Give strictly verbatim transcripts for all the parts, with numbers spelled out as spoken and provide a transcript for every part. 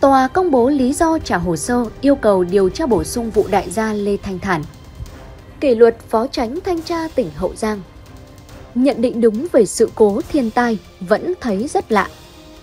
Tòa công bố lý do trả hồ sơ yêu cầu điều tra bổ sung vụ đại gia Lê Thanh Thản. Kỷ luật Phó Chánh Thanh tra tỉnh Hậu Giang. Nhận định đúng về sự cố thiên tai vẫn thấy rất lạ.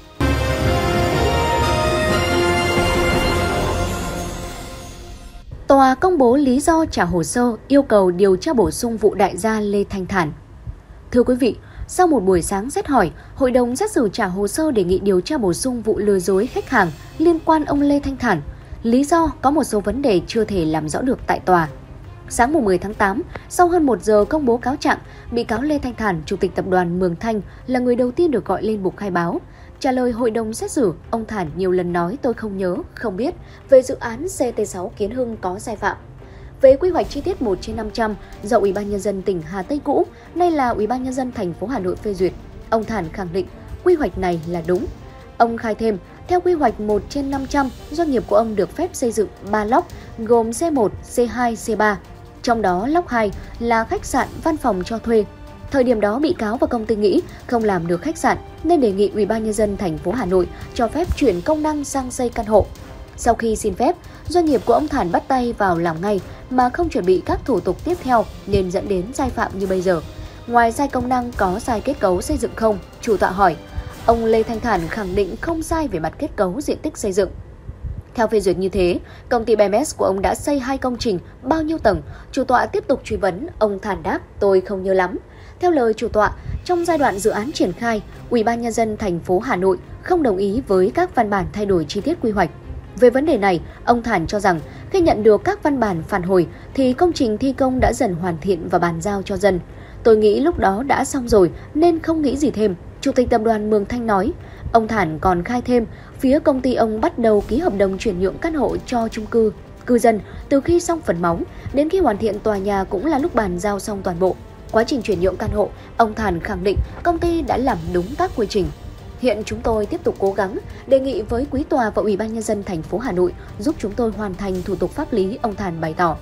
Tòa công bố lý do trả hồ sơ yêu cầu điều tra bổ sung vụ đại gia Lê Thanh Thản. Thưa quý vị, sau một buổi sáng xét hỏi, Hội đồng xét xử trả hồ sơ đề nghị điều tra bổ sung vụ lừa dối khách hàng liên quan ông Lê Thanh Thản. Lý do có một số vấn đề chưa thể làm rõ được tại tòa. Sáng mùng mười tháng tám, sau hơn một giờ công bố cáo trạng, bị cáo Lê Thanh Thản, Chủ tịch Tập đoàn Mường Thanh, là người đầu tiên được gọi lên bục khai báo. Trả lời hội đồng xét xử, ông Thản nhiều lần nói tôi không nhớ, không biết về dự án xê tê sáu Kiến Hưng có sai phạm. Về quy hoạch chi tiết một trên năm trăm do Ủy ban nhân dân tỉnh Hà Tây cũ, nay là Ủy ban nhân dân thành phố Hà Nội phê duyệt, ông Thản khẳng định quy hoạch này là đúng. Ông khai thêm, theo quy hoạch một trên năm trăm, doanh nghiệp của ông được phép xây dựng ba lốc gồm xê một, xê hai, xê ba. Trong đó lốc hai là khách sạn, văn phòng cho thuê. Thời điểm đó bị cáo và công ty nghĩ không làm được khách sạn nên đề nghị Ủy ban nhân dân thành phố Hà Nội cho phép chuyển công năng sang xây căn hộ. Sau khi xin phép, doanh nghiệp của ông Thản bắt tay vào làm ngay mà không chuẩn bị các thủ tục tiếp theo nên dẫn đến sai phạm như bây giờ. Ngoài sai công năng có sai kết cấu xây dựng không? Chủ tọa hỏi. Ông Lê Thanh Thản khẳng định không sai về mặt kết cấu diện tích xây dựng. Theo phê duyệt như thế, công ty bê em ét của ông đã xây hai công trình, bao nhiêu tầng? Chủ tọa tiếp tục truy vấn, ông Thản đáp, tôi không nhớ lắm. Theo lời chủ tọa, trong giai đoạn dự án triển khai, Ủy ban nhân dân thành phố Hà Nội không đồng ý với các văn bản thay đổi chi tiết quy hoạch. Về vấn đề này, ông Thản cho rằng khi nhận được các văn bản phản hồi thì công trình thi công đã dần hoàn thiện và bàn giao cho dân. Tôi nghĩ lúc đó đã xong rồi nên không nghĩ gì thêm, Chủ tịch Tập đoàn Mường Thanh nói. Ông Thản còn khai thêm, phía công ty ông bắt đầu ký hợp đồng chuyển nhượng căn hộ cho chung cư, cư dân từ khi xong phần móng đến khi hoàn thiện tòa nhà cũng là lúc bàn giao xong toàn bộ. Quá trình chuyển nhượng căn hộ, ông Thản khẳng định công ty đã làm đúng các quy trình. Hiện chúng tôi tiếp tục cố gắng, đề nghị với quý tòa và Ủy ban nhân dân thành phố Hà Nội giúp chúng tôi hoàn thành thủ tục pháp lý, ông Thản bày tỏ.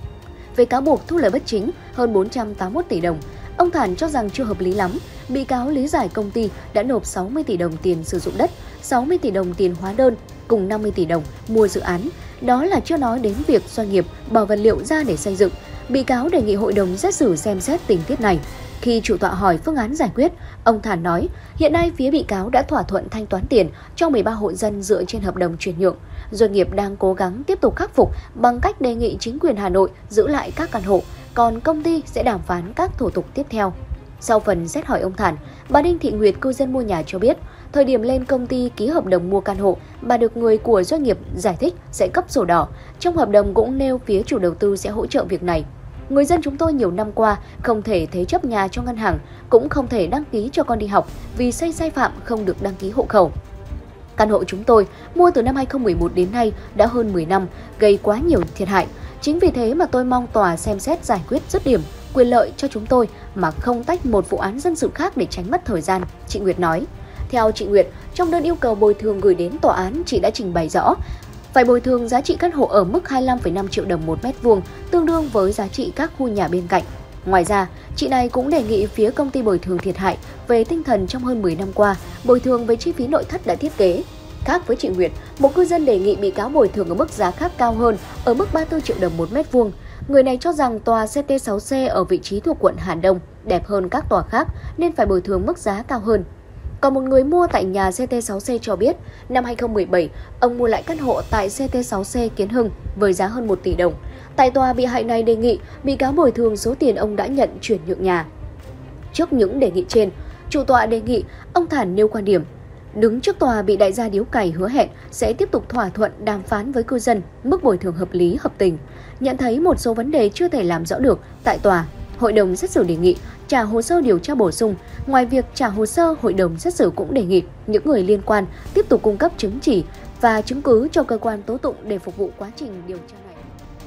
Về cáo buộc thu lợi bất chính hơn bốn trăm tám mươi mốt tỷ đồng, ông Thản cho rằng chưa hợp lý lắm. Bị cáo lý giải công ty đã nộp sáu mươi tỷ đồng tiền sử dụng đất, sáu mươi tỷ đồng tiền hóa đơn, cùng năm mươi tỷ đồng mua dự án. Đó là chưa nói đến việc doanh nghiệp bỏ vật liệu ra để xây dựng. Bị cáo đề nghị hội đồng xét xử xem xét tình tiết này. Khi chủ tọa hỏi phương án giải quyết, ông Thản nói hiện nay phía bị cáo đã thỏa thuận thanh toán tiền cho mười ba hộ dân dựa trên hợp đồng chuyển nhượng. Doanh nghiệp đang cố gắng tiếp tục khắc phục bằng cách đề nghị chính quyền Hà Nội giữ lại các căn hộ, còn công ty sẽ đàm phán các thủ tục tiếp theo. Sau phần xét hỏi ông Thản, bà Đinh Thị Nguyệt, cư dân mua nhà cho biết, thời điểm lên công ty ký hợp đồng mua căn hộ, bà được người của doanh nghiệp giải thích sẽ cấp sổ đỏ. Trong hợp đồng cũng nêu phía chủ đầu tư sẽ hỗ trợ việc này. Người dân chúng tôi nhiều năm qua không thể thế chấp nhà cho ngân hàng, cũng không thể đăng ký cho con đi học vì xây sai phạm không được đăng ký hộ khẩu. Căn hộ chúng tôi mua từ năm hai không một một đến nay đã hơn mười năm, gây quá nhiều thiệt hại. Chính vì thế mà tôi mong tòa xem xét giải quyết dứt điểm, quyền lợi cho chúng tôi mà không tách một vụ án dân sự khác để tránh mất thời gian, chị Nguyệt nói. Theo chị Nguyệt, trong đơn yêu cầu bồi thường gửi đến tòa án, chị đã trình bày rõ phải bồi thường giá trị căn hộ ở mức hai mươi lăm phẩy năm triệu đồng một mét vuông, tương đương với giá trị các khu nhà bên cạnh. Ngoài ra, chị này cũng đề nghị phía công ty bồi thường thiệt hại về tinh thần trong hơn mười năm qua, bồi thường về chi phí nội thất đã thiết kế. Khác với chị Nguyệt, một cư dân đề nghị bị cáo bồi thường ở mức giá khác cao hơn, ở mức ba mươi tư triệu đồng một mét vuông. Người này cho rằng tòa xê tê sáu xê ở vị trí thuộc quận Hà Đông đẹp hơn các tòa khác nên phải bồi thường mức giá cao hơn. Còn một người mua tại nhà xê tê sáu xê cho biết, năm hai không một bảy, ông mua lại căn hộ tại xê tê sáu xê Kiến Hưng với giá hơn một tỷ đồng. Tại tòa, bị hại này đề nghị bị cáo bồi thường số tiền ông đã nhận chuyển nhượng nhà. Trước những đề nghị trên, chủ tọa đề nghị ông Thản nêu quan điểm. Đứng trước tòa, bị đại gia điếu cày hứa hẹn sẽ tiếp tục thỏa thuận đàm phán với cư dân mức bồi thường hợp lý hợp tình. Nhận thấy một số vấn đề chưa thể làm rõ được tại tòa, hội đồng xét xử đề nghị trả hồ sơ điều tra bổ sung. Ngoài việc trả hồ sơ, hội đồng xét xử cũng đề nghị những người liên quan tiếp tục cung cấp chứng chỉ và chứng cứ cho cơ quan tố tụng để phục vụ quá trình điều tra này.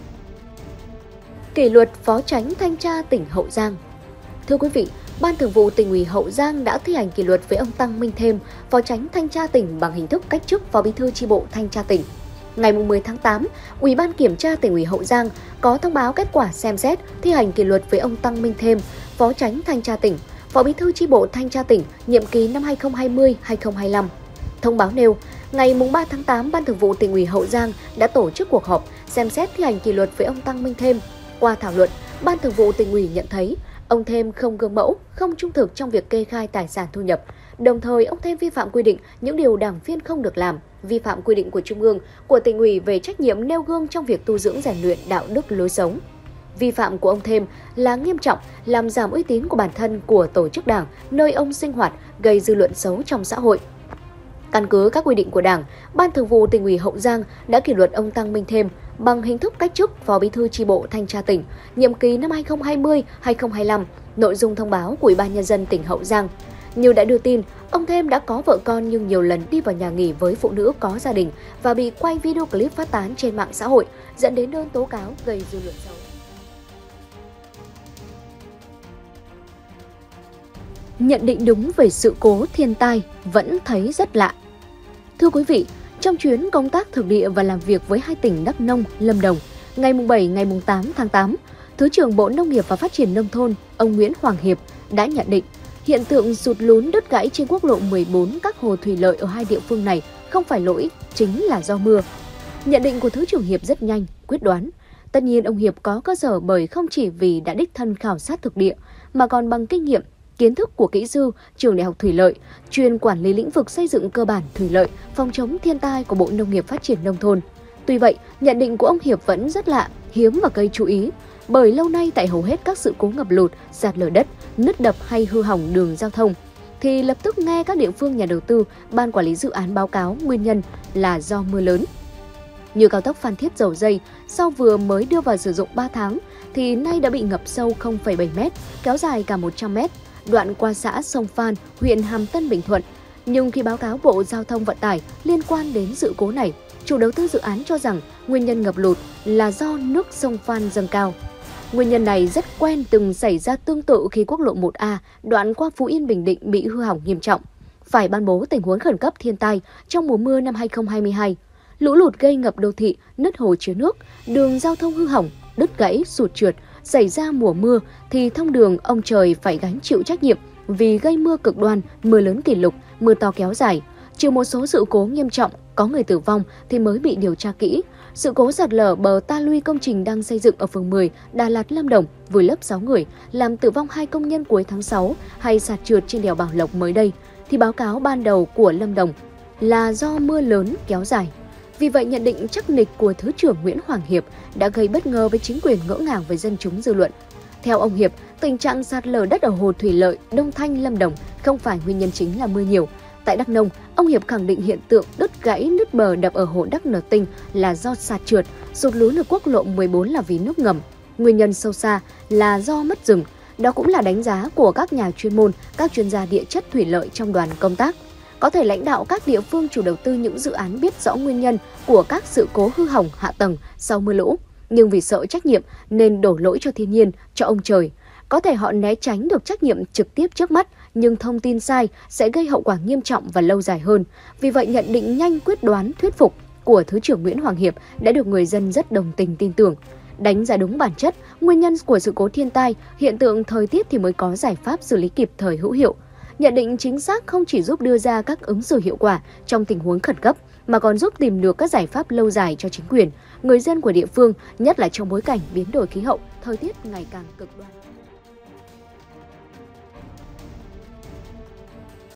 Kỷ luật Phó Chánh Thanh tra tỉnh Hậu Giang. Thưa quý vị, Ban Thường vụ Tỉnh ủy Hậu Giang đã thi hành kỷ luật với ông Tăng Minh Thêm, Phó Chánh Thanh tra tỉnh bằng hình thức cách chức Phó Bí thư chi bộ Thanh tra tỉnh. Ngày mười tháng tám, Ủy ban Kiểm tra Tỉnh ủy Hậu Giang có thông báo kết quả xem xét thi hành kỷ luật với ông Tăng Minh Thêm, Phó Chánh Thanh tra tỉnh, Phó Bí thư chi bộ Thanh tra tỉnh, nhiệm kỳ năm hai nghìn không trăm hai mươi đến hai nghìn không trăm hai mươi lăm. Thông báo nêu, Ngày ba tháng tám, Ban Thường vụ Tỉnh ủy Hậu Giang đã tổ chức cuộc họp xem xét thi hành kỷ luật với ông Tăng Minh Thêm. Qua thảo luận, Ban Thường vụ Tỉnh ủy nhận thấy ông Thêm không gương mẫu, không trung thực trong việc kê khai tài sản thu nhập. Đồng thời, ông Thêm vi phạm quy định những điều đảng viên không được làm, vi phạm quy định của Trung ương, của Tỉnh ủy về trách nhiệm nêu gương trong việc tu dưỡng rèn luyện đạo đức lối sống. Vi phạm của ông Thêm là nghiêm trọng, làm giảm uy tín của bản thân, của tổ chức đảng nơi ông sinh hoạt, gây dư luận xấu trong xã hội. Căn cứ các quy định của Đảng, Ban Thường vụ Tỉnh ủy Hậu Giang đã kỷ luật ông Tăng Minh Thêm bằng hình thức cách chức Phó Bí thư chi bộ Thanh tra tỉnh, nhiệm kỳ năm hai nghìn không trăm hai mươi đến hai nghìn không trăm hai mươi lăm, nội dung thông báo của Ủy ban Nhân dân tỉnh Hậu Giang. Như đã đưa tin, ông Thêm đã có vợ con nhưng nhiều lần đi vào nhà nghỉ với phụ nữ có gia đình và bị quay video clip phát tán trên mạng xã hội, dẫn đến đơn tố cáo gây dư luận xấu. Nhận định đúng về sự cố thiên tai vẫn thấy rất lạ. Thưa quý vị, trong chuyến công tác thực địa và làm việc với hai tỉnh Đắk Nông, Lâm Đồng, ngày bảy, ngày tám tháng tám, Thứ trưởng Bộ Nông nghiệp và Phát triển Nông thôn, ông Nguyễn Hoàng Hiệp đã nhận định hiện tượng sụt lún đứt gãy trên quốc lộ mười bốn các hồ thủy lợi ở hai địa phương này không phải lỗi, chính là do mưa. Nhận định của Thứ trưởng Hiệp rất nhanh, quyết đoán. Tất nhiên ông Hiệp có cơ sở bởi không chỉ vì đã đích thân khảo sát thực địa, mà còn bằng kinh nghiệm, kiến thức của kỹ sư Trường Đại học Thủy lợi, chuyên quản lý lĩnh vực xây dựng cơ bản thủy lợi, phòng chống thiên tai của Bộ Nông nghiệp Phát triển Nông thôn. Tuy vậy, nhận định của ông Hiệp vẫn rất lạ, hiếm và gây chú ý, bởi lâu nay tại hầu hết các sự cố ngập lụt, sạt lở đất, nứt đập hay hư hỏng đường giao thông, thì lập tức nghe các địa phương nhà đầu tư, ban quản lý dự án báo cáo nguyên nhân là do mưa lớn. Như cao tốc Phan Thiết - Dầu Giây, sau vừa mới đưa vào sử dụng ba tháng, thì nay đã bị ngập sâu không phẩy bảy mét, kéo dài cả một trăm mét. Đoạn qua xã Sông Phan, huyện Hàm Tân, Bình Thuận. Nhưng khi báo cáo Bộ Giao thông Vận tải liên quan đến sự cố này, chủ đầu tư dự án cho rằng nguyên nhân ngập lụt là do nước sông Phan dâng cao. Nguyên nhân này rất quen từng xảy ra tương tự khi quốc lộ một A đoạn qua Phú Yên, Bình Định bị hư hỏng nghiêm trọng, phải ban bố tình huống khẩn cấp thiên tai trong mùa mưa năm hai nghìn không trăm hai mươi hai. Lũ lụt gây ngập đô thị, nứt hồ chứa nước, đường giao thông hư hỏng, đứt gãy, sụt trượt. Xảy ra mùa mưa thì thông đường ông trời phải gánh chịu trách nhiệm vì gây mưa cực đoan, mưa lớn kỷ lục, mưa to kéo dài. Trừ một số sự cố nghiêm trọng, có người tử vong thì mới bị điều tra kỹ. Sự cố sạt lở bờ ta luy công trình đang xây dựng ở phường mười, Đà Lạt, Lâm Đồng, vùi lấp sáu người, làm tử vong hai công nhân cuối tháng sáu, hay sạt trượt trên đèo Bảo Lộc mới đây, thì báo cáo ban đầu của Lâm Đồng là do mưa lớn kéo dài. Vì vậy, nhận định chắc nịch của Thứ trưởng Nguyễn Hoàng Hiệp đã gây bất ngờ với chính quyền, ngỡ ngàng với dân chúng dư luận. Theo ông Hiệp, tình trạng sạt lở đất ở hồ thủy lợi Đông Thanh, Lâm Đồng không phải nguyên nhân chính là mưa nhiều. Tại Đắk Nông, ông Hiệp khẳng định hiện tượng đứt gãy, nứt bờ đập ở hồ Đắk Nờ Tinh là do sạt trượt, sụt lún ở quốc lộ mười bốn là vì nước ngầm. Nguyên nhân sâu xa là do mất rừng. Đó cũng là đánh giá của các nhà chuyên môn, các chuyên gia địa chất thủy lợi trong đoàn công tác. Có thể lãnh đạo các địa phương chủ đầu tư những dự án biết rõ nguyên nhân của các sự cố hư hỏng hạ tầng sau mưa lũ, nhưng vì sợ trách nhiệm nên đổ lỗi cho thiên nhiên, cho ông trời. Có thể họ né tránh được trách nhiệm trực tiếp trước mắt, nhưng thông tin sai sẽ gây hậu quả nghiêm trọng và lâu dài hơn. Vì vậy, nhận định nhanh, quyết đoán, thuyết phục của Thứ trưởng Nguyễn Hoàng Hiệp đã được người dân rất đồng tình tin tưởng. Đánh giá đúng bản chất, nguyên nhân của sự cố thiên tai, hiện tượng thời tiết thì mới có giải pháp xử lý kịp thời hữu hiệu. Nhận định chính xác không chỉ giúp đưa ra các ứng xử hiệu quả trong tình huống khẩn cấp, mà còn giúp tìm được các giải pháp lâu dài cho chính quyền, người dân của địa phương, nhất là trong bối cảnh biến đổi khí hậu, thời tiết ngày càng cực đoan.